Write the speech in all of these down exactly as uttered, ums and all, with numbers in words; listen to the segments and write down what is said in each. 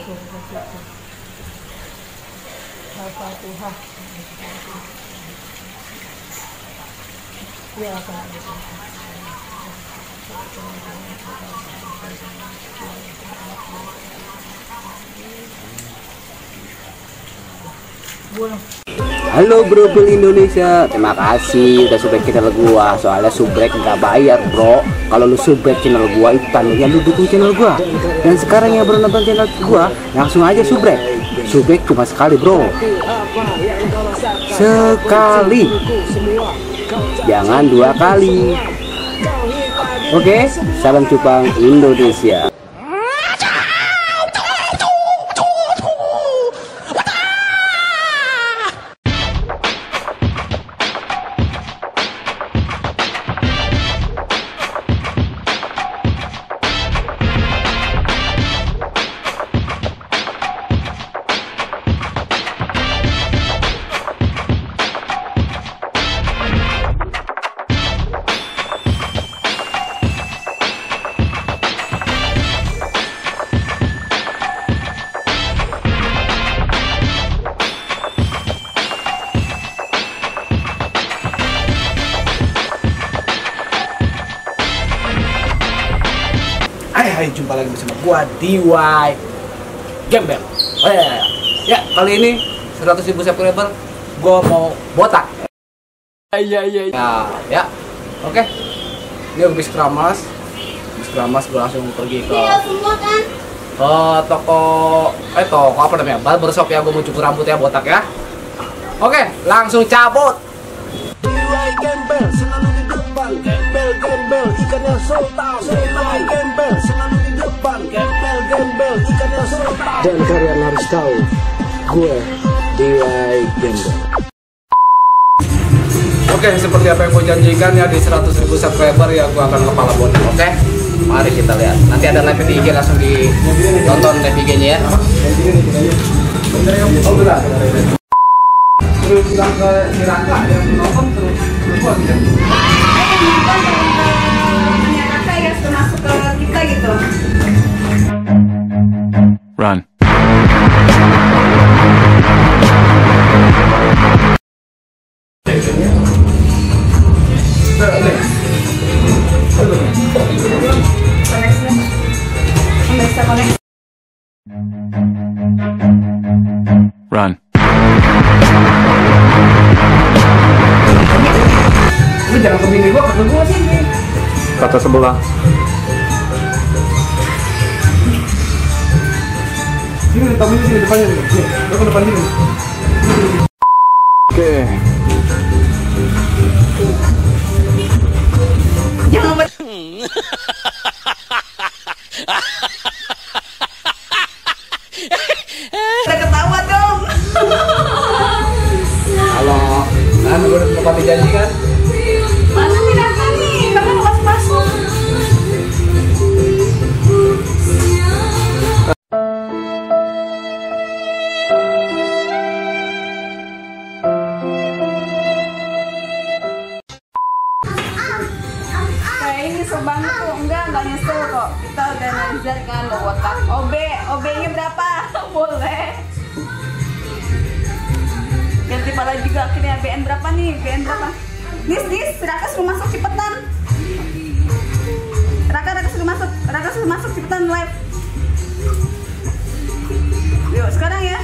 Al-Fatihah. Ya, halo bro Indonesia, terima kasih udah subrek channel gua. Soalnya subrek nggak bayar bro. Kalau lu subrek channel gua itu tandanya lu dukung channel gua. Dan sekarang yang baru nonton channel gua langsung aja subrek. Subrek cuma sekali bro, sekali, jangan dua kali. Oke, salam Cupang Indonesia. Hai hai, jumpa lagi bersama gua D Y Gembel. Oh ya, ya, ya, kali ini seratus ribu subscriber gua mau botak. Iya iya iya. Ya, ya. Oke. Ini habis keramas. Habis keramas gua langsung pergi ke ke toko eh toko apa namanya? Barbershop ya, gua mau cukur rambut ya, botak ya. Oke, langsung cabut. D Y Gembel selalu di depan. Gembel gembel ikannya sultan. D Y Gembel selalu di depan. Gembel gembel ikannya sultan. Dan kalian harus tahu, gue D Y Gembel. Oke, seperti apa yang gue janjikan ya, di seratus ribu subscriber ya gue akan kepala botak. Oke, mari kita lihat. Nanti ada live di I G, langsung ditonton live I G-nya ya. Oh, benar. Terus bilang ke si Raka yang nonton terus buat ya. Raka ya sudah masuk ke kita gitu. Run. Run. Lu jangan ke bini gua, ke gua sini. Kata sebelah. Sini, tamunya sini depannya nih. Nih, lu ke depan sini. Oke. Jangan ber... Udah ketawa dong. Halo, kan gua udah menepati janji kan? Mana nih Raka nih? Kamu mau masuk? Kayak ini nyesel banget tuh. Enggak, enggak nyesel kok. Kita udah nazar kan lo botak. O B, O B-nya berapa? Boleh. Ganti pala juga akhirnya. B N berapa nih? B N berapa? Nis, Nis, Raka suruh masuk cepetan. Raka, Raka suruh masuk. Raka suruh masuk cepetan live. Yuk, sekarang ya.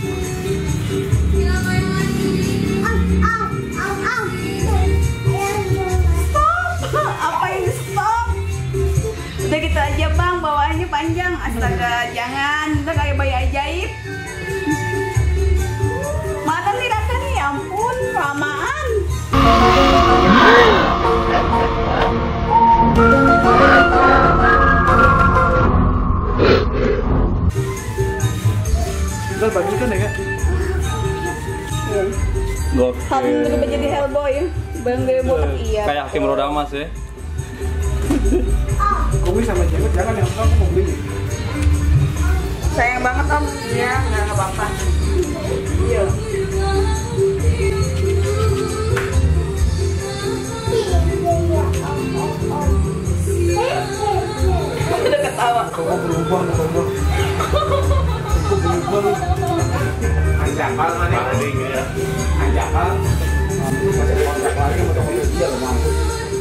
Stop. Apa ini stop? Udah gitu aja bang, bawaannya panjang. Astaga, jangan. Kita kayak bayi ajaib. Mana nih Raka nih? Ya ampun, kelamaan. Kita bagikan ya kak? Gokil. Kamu berubah jadi Hellboy. Bang Dewi botak iya. Kayak Hakim Roda Mas ya. Kumis sama jenggot jangan yang aku mau beli. Sayang banget om. Iya, nggak apa-apa. Iya. Udah ketawa. Kok berubah, kok berubah. Anjakal mana? ya. Anjakal. Masih kontrak lagi sama toko dia lo mampus.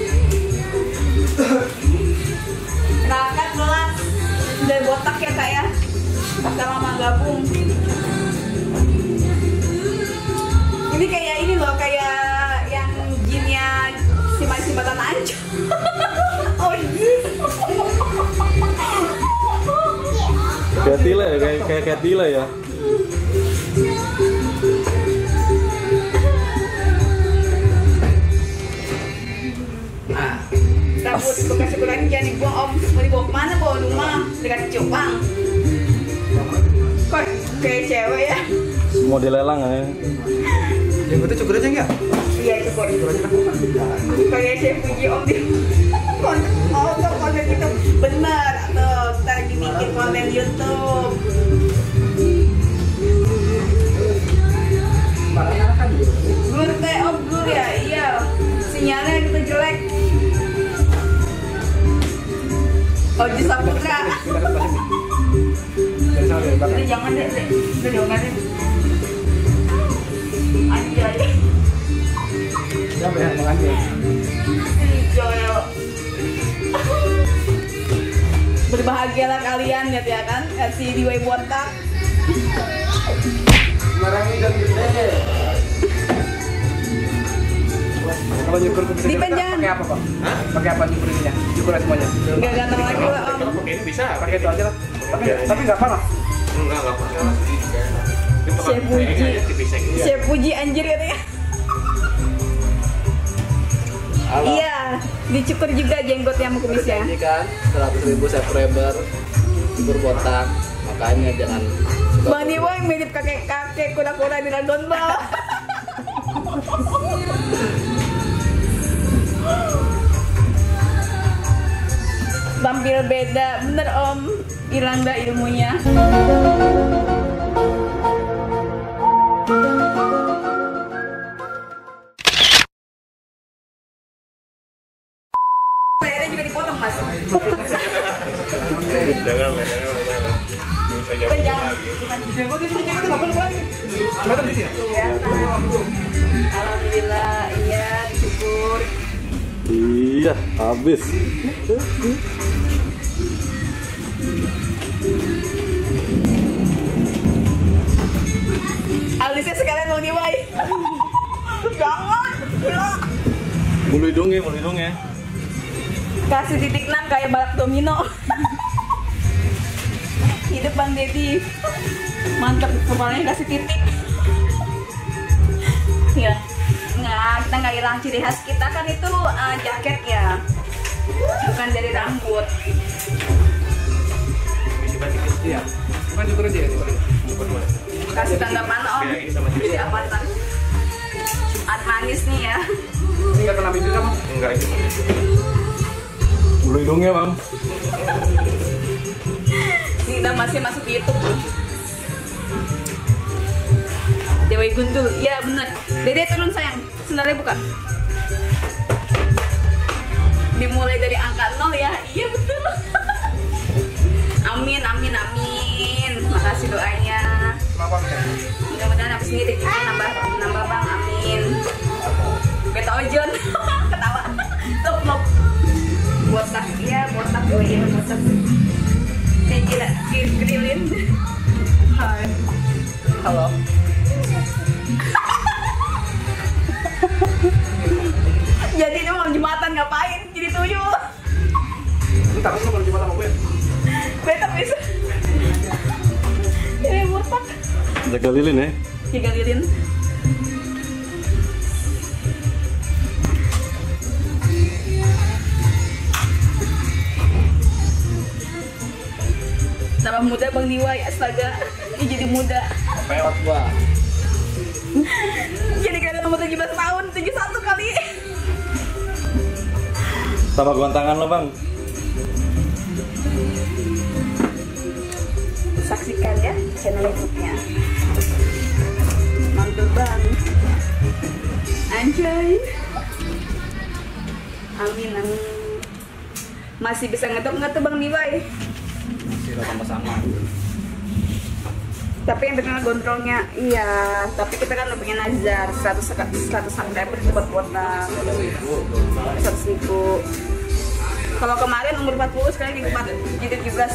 Rakat belas dari botak ya kak ya. Udah lama gabung. Ini kayak ini loh, kayak yang jinnya si Masih Batan Ancur. Oh gitu. Kayak Tila ya, kayak kayak kayak Tila ya. Nah, rambut bekas ukuran jangan dibuang om. Mau dibawa kemana? Bawa rumah dikasih cupang. Kok kayak cewek ya? Mau dilelang ya. Yang itu cukur aja enggak? Iya cukur. Kayak saya puji om di konten, oh tuh konten YouTube bener. Tuh kita lagi bikin konten YouTube. Blur teh, oh blur ya, iya. Sinyalnya gitu jelek. Oh di Saputra. Udah jangan deh, deh. Udah jangan deh. Anjay. Siapa yang menganjay? Joyo. Berbahagialah kalian lihat ya kan, si D Y botak. Semarang dan gede. Kalau nyukur bisa Dipenjang. pakai apa, Pak? Hah? Pakai apa nyukurinnya? Nyukurin semuanya. Gak ganteng lagi lah om. Pakai ini bisa. Pakai itu aja lah. Tapi tapi enggak panas. Enggak, enggak pakai. Chef Puji, Chef Puji anjir katanya. Iya, dicukur juga jenggotnya sama kumisnya. Ini kan seratus ribu subscriber, cukur botak, makanya jangan suka Bang Diwa yang mirip kakek-kakek kura-kura di Dragon Ball. Tampil beda, bener om. Hilang dah ilmunya. Lehernya juga dipotong mas. Jangan, jangan, jangan. Bisa jauh. Kan jangan. Jenggot itu jenggot nggak perlu lagi. Kelihatan di sini. Ya, alhamdulillah, iya dicukur. Iya, habis. Alisnya sekalian mau diwai. Jangan, gila. Bulu hidungnya, bulu hidungnya. Kasih titik enam kayak balap domino. Hidup Bang Deddy. Mantap, kepalanya kasih titik. Ya, nggak, kita nggak hilang ciri khas kita kan itu uh, jaket ya, bukan dari rambut. Iya. Bukan cukur aja ya. Kasih tanggapan om, jadi apa ntar? At manis nih ya. Ini enggak kena bibir kamu? Enggak itu. Bulu hidungnya, Bang. Ini kita masih masuk di YouTube. Dewi Gundul, iya bener. Dede turun sayang, sebenarnya buka. Dimulai dari angka nol ya, iya betul. Amin, amin, amin. Makasih doanya. Kenapa? Mudah-mudahan habis ini rezekinya nambah, nambah bang, amin. Beta ojon, ketawa. Tuplok. Botak, iya botak, oh iya botak. Saya gila, krilin. Hai. Halo. Jadi ini malam Jumatan ngapain? Jadi tuyul. Entar lu mau gimana sama gue? Beta bisa. Ini botak. Jaga lilin ya. Tiga lilin. Tambah muda Bang Diwai, astaga. Ini jadi muda. Peot gua. Jadi kalian nomor tujuh belas tahun, tujuh puluh satu kali. Tambah gontangan lo, Bang. Saksikan ya channel YouTube-nya. Mantap banget. Anjay. Amin, amin. Masih bisa ngetok nggak tuh Bang Diwai? Masih sama-sama. Tapi yang terkenal gondrongnya, iya. Tapi kita kan udah pengen nazar seratus seratus subscriber buat kuota seratus ribu. Kalau kemarin umur empat puluh, sekarang jadi empat jadi tujuh belas.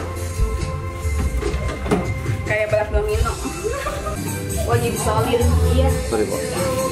Kayak balap domino. Oh jadi solid, iya. Sorry, Bo.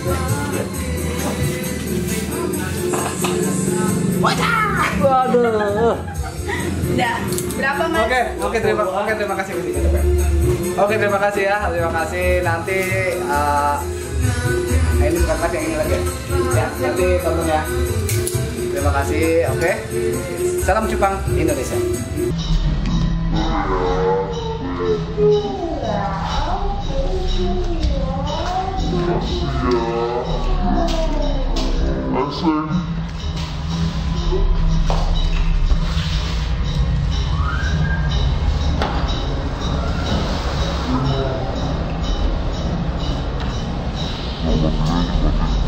Waduh. Udah, berapa Mas? Oke, oke terima oke terima kasih. Oke, terima kasih ya. Terima kasih. Nanti uh, ini bukan mas yang ini lagi. Ya, nanti tonton ya. Terima kasih. Oke. Salam Cupang Indonesia. Thank you.